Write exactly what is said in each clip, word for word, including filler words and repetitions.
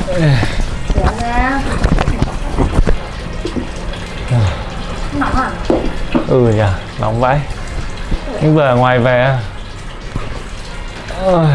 Kéo ra. Nóng à? Ừ nhỉ, nóng vãi. Nhưng vừa ở ngoài về. Ôi.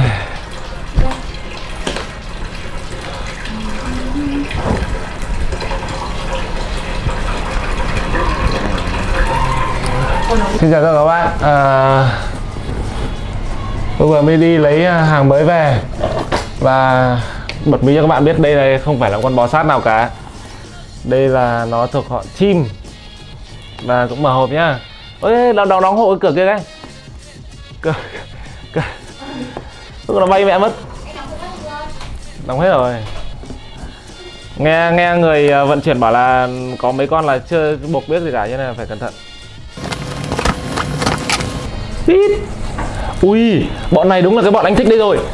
Xin chào các bạn. À, tôi vừa mới đi lấy hàng mới về và bật mí cho các bạn biết đây là không phải là con bò sát nào cả. Đây là nó thuộc họ chim và cũng mở hộp nhá. Ôi, đóng đóng đóng hộ cái cửa kia cái. Cửa, cửa. Nó bay mẹ mất. Đóng hết rồi. Nghe nghe người vận chuyển bảo là có mấy con là chưa buộc biết gì cả cho nên là phải cẩn thận. Tít. Ui, bọn này đúng là cái bọn anh thích đây rồi.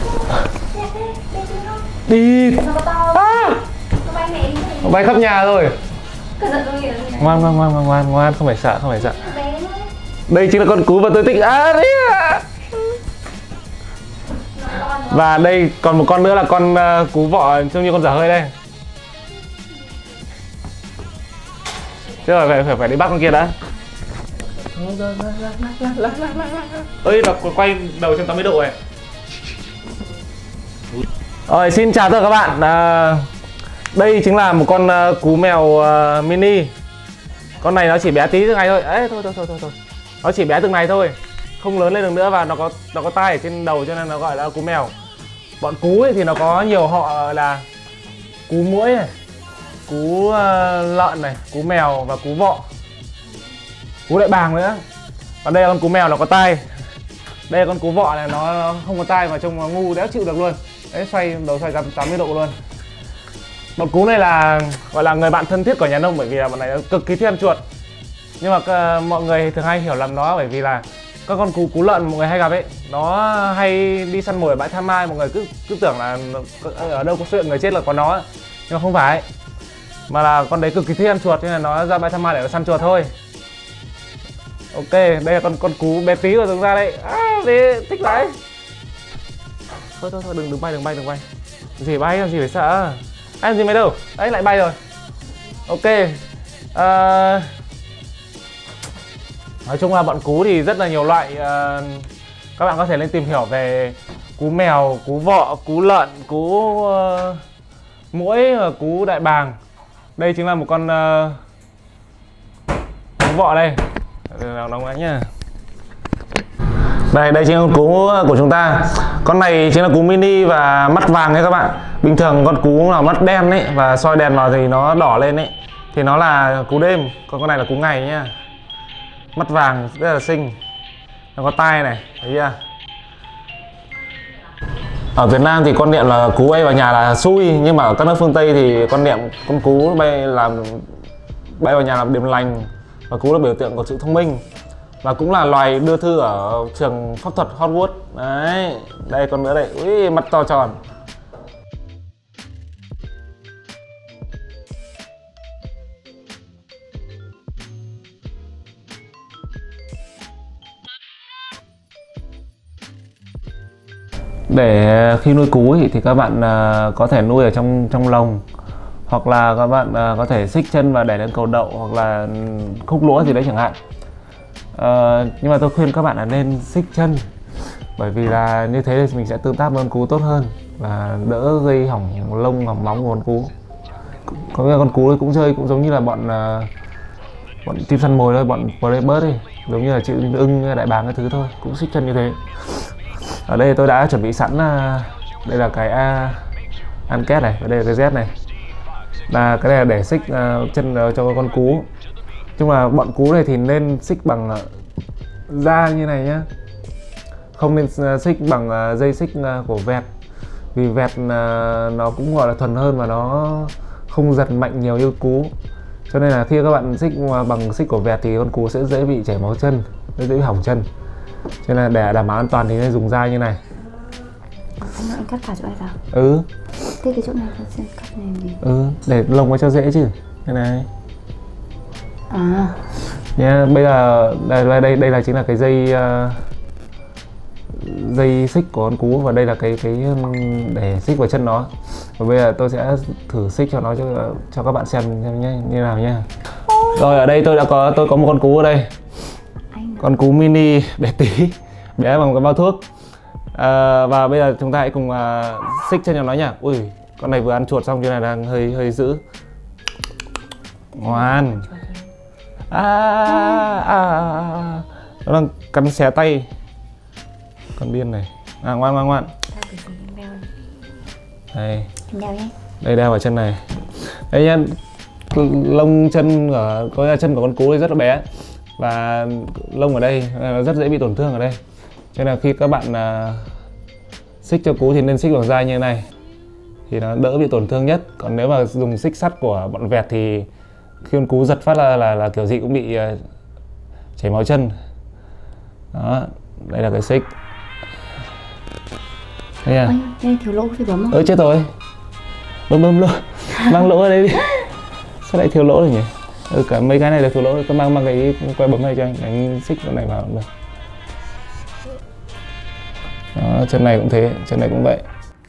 Đi. À. Nó bay khắp nhà rồi. Ngoan ngoan ngoan ngoan ngoan, không phải sợ, không phải sợ. Đây chính là con cú mà tôi thích. À, đấy à. Và đây còn một con nữa là con uh, cú vọ trông như con dở hơi đây. Chứ rồi phải, phải phải đi bắt con kia đã. Ơi, nó quay đầu một trăm tám mươi độ này. Rồi, xin chào tất cả các bạn. À, đây chính là một con uh, cú mèo uh, mini. Con này nó chỉ bé tí từng này thôi. Ấy thôi thôi thôi thôi thôi. Nó chỉ bé từng này thôi, không lớn lên được nữa và nó có nó có tai ở trên đầu cho nên nó gọi là cú mèo. Bọn cú ấy thì nó có nhiều họ là cú muỗi này, cú uh, lợn này, cú mèo và cú vọ, cú đại bàng nữa. Còn đây là con cú mèo nó có tai. Đây là con cú vọ này nó, nó không có tai mà trông nó ngu đéo chịu được luôn. Đấy, xoay đầu xoay tám mươi độ luôn. Bọn cú này là gọi là người bạn thân thiết của nhà nông bởi vì là bọn này cực kỳ thích ăn chuột. Nhưng mà uh, mọi người thường hay hiểu lầm nó bởi vì là các con cú cú lợn mọi người hay gặp ấy, nó hay đi săn mồi ở bãi Tha Mai, mọi người cứ cứ tưởng là ở đâu có xuất hiện người chết là có nó, nhưng mà không phải, mà là con đấy cực kỳ thích ăn chuột nên là nó ra bãi Tha Mai để nó săn chuột thôi. Ok, đây là con con cú bé tí của chúng ta đây. À, đi, thích đấy. Thôi thôi thôi, đừng đừng bay đừng bay đừng bay. Gì bay làm gì phải sợ. Anh gì mấy đâu? Đấy lại bay rồi. Ok. À, nói chung là bọn cú thì rất là nhiều loại. À, các bạn có thể lên tìm hiểu về cú mèo, cú vọ, cú lợn, cú uh, muỗi và cú đại bàng. Đây chính là một con uh, cú vọ đây. Nào nóng ấy nhá. Đây, đây chính là con cú của chúng ta. Con này chính là cú mini và mắt vàng đấy các bạn. Bình thường con cú là mắt đen ấy và soi đèn vào thì nó đỏ lên ấy thì nó là cú đêm. Còn con này là cú ngày nhá. Mắt vàng rất là xinh. Nó có tai này, thấy chưa? Ở Việt Nam thì con niệm là cú bay vào nhà là xui, nhưng mà ở các nước phương Tây thì con niệm con cú bay làm bay vào nhà làm điềm lành. Và cú là biểu tượng của sự thông minh và cũng là loài đưa thư ở trường pháp thuật Hogwarts. Đấy, đây con nữa đây. Ui, mắt to tròn. Để khi nuôi cú thì, thì các bạn uh, có thể nuôi ở trong trong lồng, hoặc là các bạn uh, có thể xích chân và để lên cầu đậu hoặc là khúc lũa gì đấy chẳng hạn. Uh, nhưng mà tôi khuyên các bạn là nên xích chân, bởi vì là như thế thì mình sẽ tương tác với con cú tốt hơn và đỡ gây hỏng lông hỏng móng của con cú. Có nghĩa là con cú ấy cũng chơi cũng giống như là bọn uh, bọn chim săn mồi thôi, bọn bird ấy, giống như là chữ ưng, đại bàng cái thứ thôi, cũng xích chân như thế. Ở đây tôi đã chuẩn bị sẵn, uh, đây là cái A ăn két này và đây là cái Z này, là cái này là để xích uh, chân uh, cho con cú. Nhưng mà bọn cú này thì nên xích bằng uh, da như này nhá, không nên uh, xích bằng uh, dây xích uh, của vẹt, vì vẹt uh, nó cũng gọi là thuần hơn và nó không giật mạnh nhiều như cú. Cho nên là khi các bạn xích uh, bằng xích của vẹt thì con cú sẽ dễ bị chảy máu chân, dễ bị hỏng chân. Cho nên là để đảm bảo an toàn thì nên dùng da như này. Anh nói cắt cả chỗ này vào. Ừ. Thế cái chỗ này tôi sẽ cắt này gì? Ừ, để lồng nó cho dễ chứ. Đây này. À. Nha, yeah, bây giờ đây đây đây là chính là cái dây uh, dây xích của con cú và đây là cái cái để xích vào chân nó. Và bây giờ tôi sẽ thử xích cho nó cho cho các bạn xem, xem nhé, như nào nhé. Rồi ở đây tôi đã có tôi có một con cú ở đây. Con cú mini bé tí, bé bằng cái bao thuốc. À, và bây giờ chúng ta hãy cùng uh, xích chân cho nó nhỉ. Ui, con này vừa ăn chuột xong, cho này đang hơi hơi dữ. Ngoan. À, à, à, nó đang cắn xé tay. Con điên này. À, ngoan ngoan ngoan. Đây. Đây đeo vào chân này. Đây nha. Lông chân ở có chân của con cú rất là bé. Và lông ở đây nó rất dễ bị tổn thương ở đây. Cho nên là khi các bạn uh, xích cho cú thì nên xích bằng dai như thế này thì nó đỡ bị tổn thương nhất. Còn nếu mà dùng xích sắt của bọn vẹt thì khi con cú giật phát là là, là kiểu gì cũng bị uh, chảy máu chân. Đó, đây là cái xích. Đây à? Đây thiếu lỗ thì bấm không? Ơ chết rồi. Bấm bấm lỗ. Mang lỗ ở đây đi. Sao lại thiếu lỗ rồi nhỉ? Ừ, cả mấy cái này đều thiếu lỗ. Cứ mang mang cái que bấm này cho anh, anh xích cái này vào được. Đó, chân này cũng thế, chân này cũng vậy.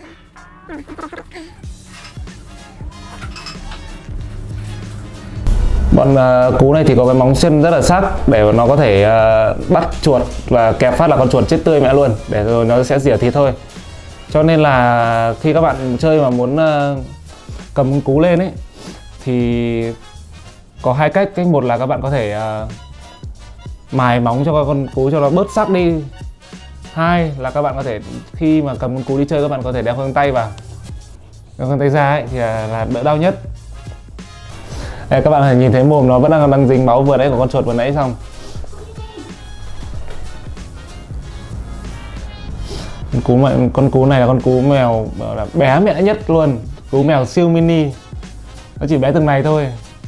Bọn uh, cú này thì có cái móng chân rất là sắc để nó có thể uh, bắt chuột và kẹp phát là con chuột chết tươi mẹ luôn, để rồi nó sẽ rỉa thịt thôi. Cho nên là khi các bạn chơi mà muốn uh, cầm con cú lên ấy thì có hai cách. Cách một là các bạn có thể uh, mài móng cho con cú cho nó bớt sắc đi. Hai là các bạn có thể khi mà cầm con cú đi chơi các bạn có thể đeo găng tay vào, đeo găng tay ra ấy thì là, là đỡ đau nhất. Đây, các bạn có thể nhìn thấy mồm nó vẫn đang đang dính máu vừa nãy của con chuột vừa nãy xong. Con cú mẹ, con cú này là con cú mèo là bé mẹ nhất luôn, cú mèo siêu mini, nó chỉ bé từng này thôi.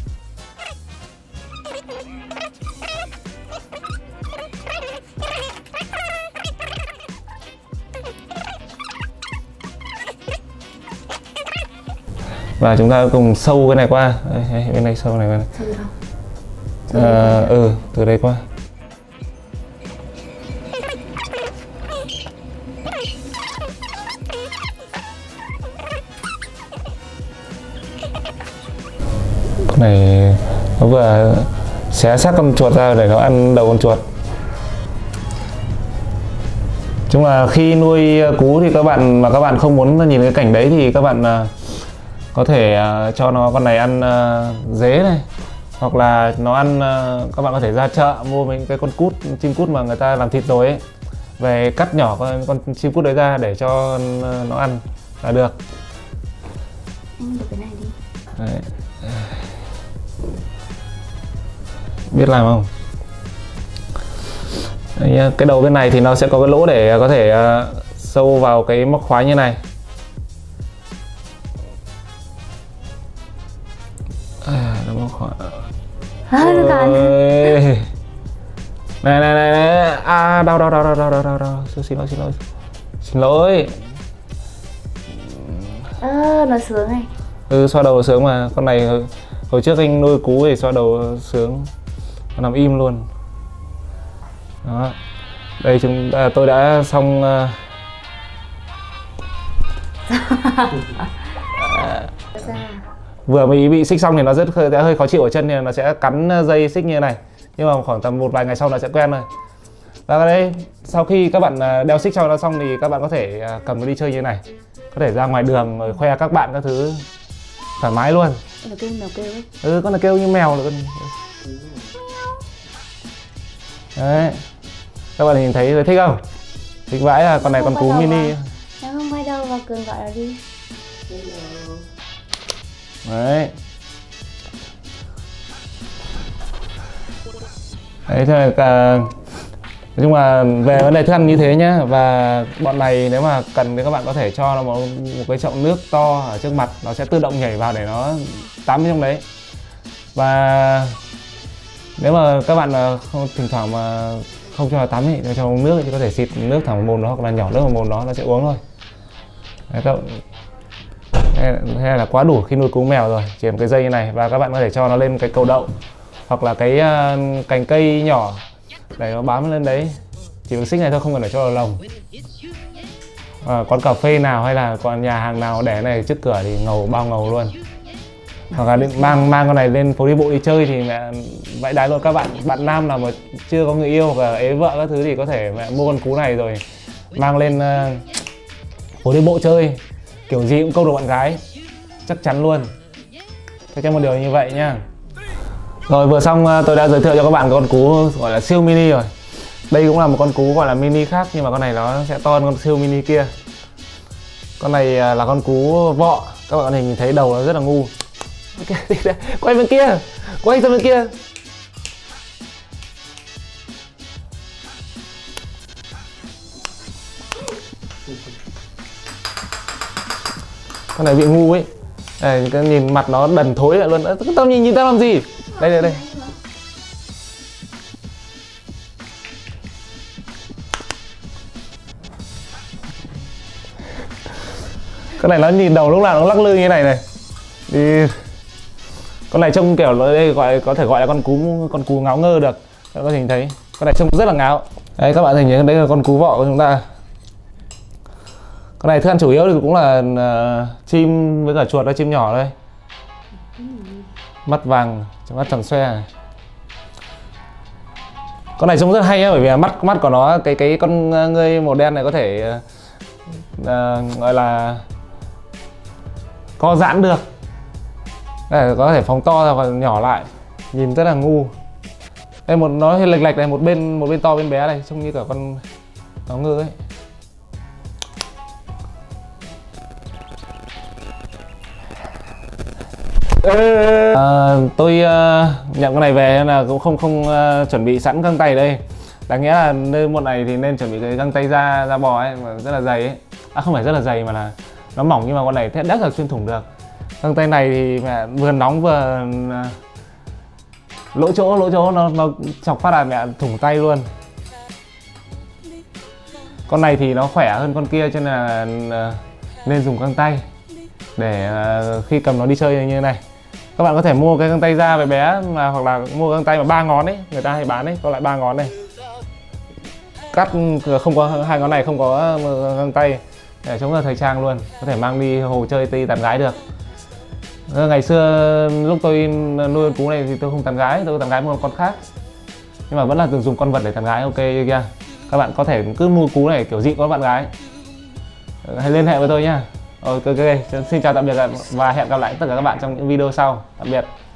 Và chúng ta cùng sâu cái này qua. Đây, đây, bên này sâu này bên này. Sâu à, ừ, từ đây qua. Con này nó vừa xé xác con chuột ra để nó ăn đầu con chuột. Chung là khi nuôi cú thì các bạn mà các bạn không muốn nhìn cái cảnh đấy thì các bạn có thể uh, cho nó con này ăn uh, dế này, hoặc là nó ăn uh, các bạn có thể ra chợ mua mấy cái con cút, chim cút mà người ta làm thịt rồi ấy, về cắt nhỏ con, con chim cút đấy ra để cho uh, nó ăn là được. Anh được cái này đi. Đấy. Biết làm không? Đấy, cái đầu bên này thì nó sẽ có cái lỗ để có thể uh, sâu vào cái móc khóa như này. À, nó móc khóa. À, nó cắn. Này này này này. À, đau đau đau đau đau đau đau đau. Xin lỗi xin lỗi. Xin lỗi. À, nó sướng này. Ừ, xoa đầu sướng mà. Con này hồi, hồi trước anh nuôi cú thì xoa đầu sướng. Nó nằm im luôn. Đó. Đây chúng à, tôi đã xong uh... à, vừa mới bị xích xong thì nó rất sẽ hơi khó chịu ở chân, thì nó sẽ cắn dây xích như thế này, nhưng mà khoảng tầm một vài ngày sau nó sẽ quen rồi. Và đây sau khi các bạn đeo xích cho nó xong thì các bạn có thể cầm nó đi chơi như thế này, có thể ra ngoài đường rồi khoe các bạn các thứ thoải mái luôn. Nó kêu mèo kêu ấy. Ừ, con này kêu như mèo nữa. Đấy, các bạn nhìn thấy thích không? Thích vãi là con này con cú mini. Nó không quay đâu, vào Cường gọi nó đi. Đấy. Đấy, thế là cả... nói chung là về vấn đề thức ăn như thế nhá. Và bọn này nếu mà cần thì các bạn có thể cho nó một, một cái chậu nước to ở trước mặt, nó sẽ tự động nhảy vào để nó tắm trong đấy. Và nếu mà các bạn không, thỉnh thoảng mà không cho nó tắm thì cho uống nước thì có thể xịt nước thẳng vào mồm nó, hoặc là nhỏ nước vào mồm nó, nó sẽ uống thôi. Đấy, các bạn... Thế là quá đủ khi nuôi cú mèo rồi, chỉ một cái dây như này. Và các bạn có thể cho nó lên cái cầu đậu hoặc là cái uh, cành cây nhỏ để nó bám lên đấy. chỉ bằng xích này thôi, không cần phải cho vào lồng. À, quán cà phê nào hay là còn nhà hàng nào để này trước cửa thì ngầu bao ngầu luôn. Hoặc là mang mang con này lên phố đi bộ đi chơi thì mẹ vãi đái luôn. Các bạn bạn nam nào mà chưa có người yêu và ế vợ các thứ thì có thể mẹ mua con cú này rồi mang lên uh, phố đi bộ chơi, kiểu gì cũng câu được bạn gái chắc chắn luôn. Chắc chắn một điều như vậy nhá. Rồi vừa xong tôi đã giới thiệu cho các bạn con cú gọi là siêu mini rồi. Đây cũng là một con cú gọi là mini khác, nhưng mà con này nó sẽ to hơn con siêu mini kia. Con này là con cú vọ, các bạn có thể nhìn thấy đầu nó rất là ngu. Quay bên kia, quay ra bên kia. Con này bị ngu ấy. Đây, nhìn mặt nó đần thối lại luôn. Tao nhìn nhìn tao làm gì? Đây đây đây. Con này nó nhìn đầu lúc nào nó lắc lư như thế này này. Đi. Con này trông kiểu đây gọi có thể gọi là con cú con cú ngáo ngơ được. Các bạn có thể nhìn thấy. Con này trông rất là ngáo. Đấy, các bạn thấy nhớ đây là con cú vọ của chúng ta. Con này thức ăn chủ yếu thì cũng là uh, chim với cả chuột, đó chim nhỏ đây. Mắt vàng, mắt tròn xoe này. Con này trông rất hay nhá, bởi vì mắt mắt của nó cái cái con ngươi màu đen này có thể uh, gọi là co giãn được. Đây, có thể phóng to ra và nhỏ lại, nhìn rất là ngu. Đây một nó lệch lệch này, một bên một bên to bên bé này, trông như cả con nó ngư ấy. À, tôi uh, nhận con này về nên là cũng không không uh, chuẩn bị sẵn găng tay ở đây. Đáng nghĩa là nơi một này thì nên chuẩn bị cái găng tay da da bò ấy, mà rất là dày ấy. À không phải rất là dày mà là nó mỏng, nhưng mà con này thét đắt là xuyên thủng được. Găng tay này thì mẹ vừa nóng vừa uh, lỗ chỗ lỗ chỗ nó nó chọc phát là mẹ thủng tay luôn. Con này thì nó khỏe hơn con kia cho nên là uh, nên dùng găng tay để uh, khi cầm nó đi chơi như thế này. Các bạn có thể mua cái găng tay da bé bé mà hoặc là mua găng tay mà ba ngón ấy, người ta hay bán ấy, có loại ba ngón này. Cắt không có hai ngón này không có găng tay để chống là thời trang luôn, có thể mang đi hồ chơi đi tán gái được. Ngày xưa lúc tôi nuôi con cú này thì tôi không tán gái, tôi tán gái một con khác. Nhưng mà vẫn là từng dùng con vật để tán gái, ok kia. Các bạn có thể cứ mua cú này kiểu gì có bạn gái. Hãy liên hệ với tôi nhá. Ok, ok, xin chào tạm biệt và hẹn gặp lại tất cả các bạn trong những video sau. Tạm biệt.